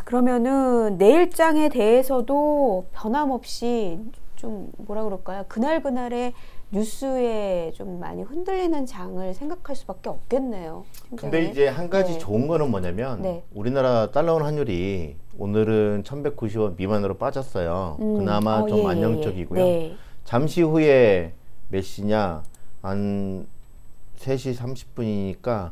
그러면은 내일장에 대해서도 변함없이 좀 뭐라 그럴까요? 그날그날의 뉴스에 좀 많이 흔들리는 장을 생각할 수밖에 없겠네요. 근데 이제 한 가지 네. 좋은 거는 뭐냐면 네. 우리나라 달러원 환율이 오늘은 1190원 미만으로 빠졌어요. 그나마 좀 안정적이고요. 네. 잠시 후에 몇 시냐? 한 3시 30분이니까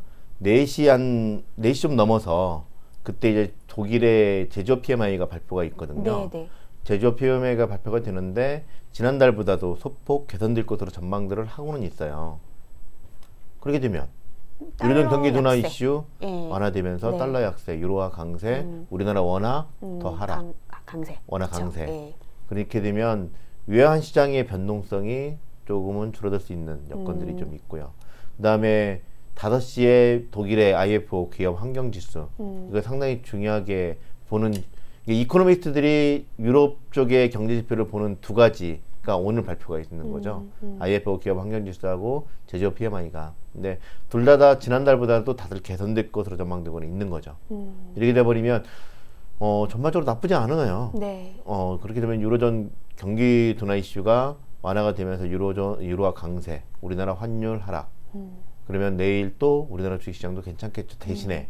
4시 좀 넘어서 그때 이제 독일의 제조업 PMI가 발표가 있거든요. 네. 제조업 PMI가 발표가 되는데 지난달보다도 소폭 개선될 것으로 전망들을 하고는 있어요. 그렇게 되면 유로존 경기 둔화 이슈 완화되면서 네. 달러 약세, 유로화 강세, 우리나라 원화 더 하락, 강세. 원화 그렇죠. 강세. 네. 그렇게 되면 외환 시장의 변동성이 조금은 줄어들 수 있는 여건들이 좀 있고요. 그 다음에 5시에 독일의 IFO 기업 환경지수, 이거 상당히 중요하게 보는, 이코노미스트들이 유럽 쪽의 경제지표를 보는 두 가지가 오늘 발표가 있는 거죠. IFO 기업 환경지수하고 제조업 PMI가. 근데 둘 다 지난달보다도 다들 개선될 것으로 전망되고는 있는 거죠. 이렇게 돼버리면 전반적으로 나쁘지 않아요. 네. 그렇게 되면 유로존 경기 둔화 이슈가 완화가 되면서 유로화 강세, 우리나라 환율 하락. 그러면 내일 또 우리나라 주식시장도 괜찮겠죠. 대신에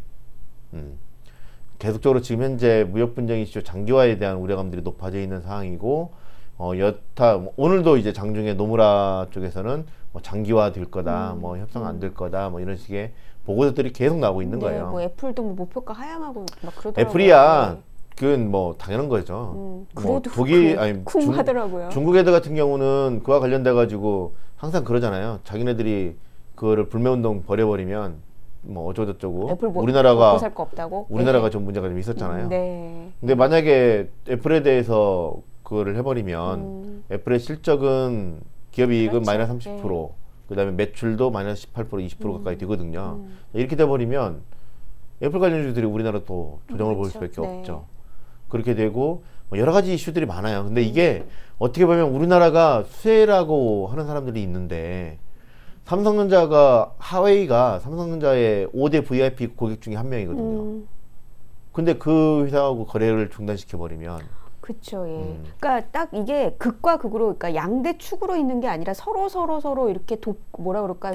계속적으로 지금 현재 무역 분쟁 이슈 장기화에 대한 우려감들이 높아져 있는 상황이고, 여타 오늘도 이제 장중에 노무라 쪽에서는 뭐 장기화 될 거다, 뭐 협상 안 될 거다, 뭐 이런 식의 보고들이 계속 나오고 있는 거예요. 뭐 애플도 뭐 목표가 하향하고 막 그러더라고요. 애플이야. 그건 뭐 당연한 거죠. 그래도 독일 하더라고요. 중국 애들 같은 경우는 그와 관련돼 가지고 항상 그러잖아요. 자기네들이 그거를 불매운동 벌여버리면 뭐 어쩌고저쩌고 애플 우리나라가 살 거 없다고? 우리나라가 좀 문제가 좀 있었잖아요. 네. 근데 만약에 애플에 대해서 그거를 해버리면 애플의 실적은 기업 이익은 그렇죠. 마이너스 30%, 그다음에 매출도 마이너스 18%, 20% 가까이 되거든요. 이렇게 돼버리면 애플 관련주들이 우리나라 또 조정을 볼 수밖에 없죠. 그렇게 되고 뭐 여러 가지 이슈들이 많아요. 근데 이게 어떻게 보면 우리나라가 수혜라고 하는 사람들이 있는데, 삼성전자가 하웨이가 삼성전자의 5대 VIP 고객 중에 한 명이거든요. 근데 그 회사하고 거래를 중단시켜 버리면, 그렇죠. 예. 그러니까 딱 이게 극과 극으로, 그러니까 양대 축으로 있는 게 아니라 서로 이렇게 뭐라 그럴까,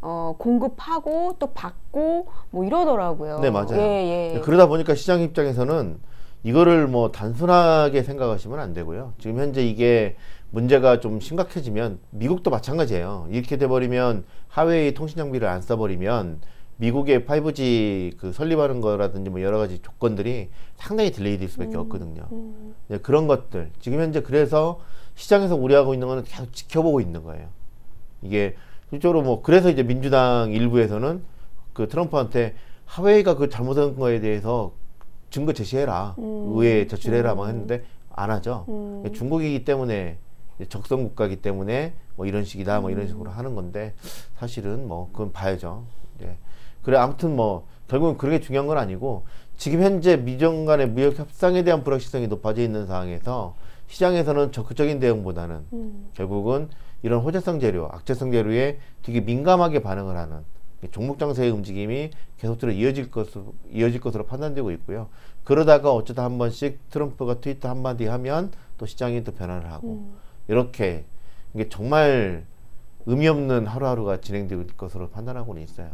공급하고 또 받고 뭐 이러더라고요. 네, 맞아요. 예. 그러다 보니까 시장 입장에서는 이거를 뭐 단순하게 생각하시면 안 되고요. 지금 현재 이게 문제가 좀 심각해지면 미국도 마찬가지예요. 이렇게 돼버리면 하웨이 통신 장비를 안 써버리면 미국의 5G 그 설립하는 거라든지 뭐 여러 가지 조건들이 상당히 딜레이 될 수밖에 없거든요. 네, 그런 것들 지금 현재 그래서 시장에서 우려하고 있는 거는 계속 지켜보고 있는 거예요. 이게 실제로 뭐 그래서 이제 민주당 일부에서는 그 트럼프한테 하웨이가 그 잘못한 거에 대해서 증거 제시해라, 의회에 제출해라 막 했는데 안 하죠. 중국이기 때문에, 적성 국가이기 때문에 뭐 이런 식이다, 뭐 이런 식으로 하는 건데, 사실은 뭐 그건 봐야죠. 예. 그래, 아무튼 뭐 결국은 그게 중요한 건 아니고, 지금 현재 미중 간의 무역 협상에 대한 불확실성이 높아져 있는 상황에서 시장에서는 적극적인 대응보다는 결국은 이런 호재성 재료, 악재성 재료에 되게 민감하게 반응을 하는 종목 장세의 움직임이 계속적으로 이어질 것으로 판단되고 있고요. 그러다가 어쩌다 한 번씩 트럼프가 트위터 한마디 하면 또 시장이 또 변화를 하고, 이렇게 이게 정말 의미 없는 하루하루가 진행될 것으로 판단하고는 있어요.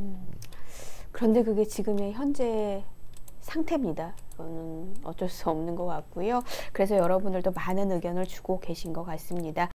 그런데 그게 지금의 현재 상태입니다. 그거는 어쩔 수 없는 것 같고요. 그래서 여러분들도 많은 의견을 주고 계신 것 같습니다.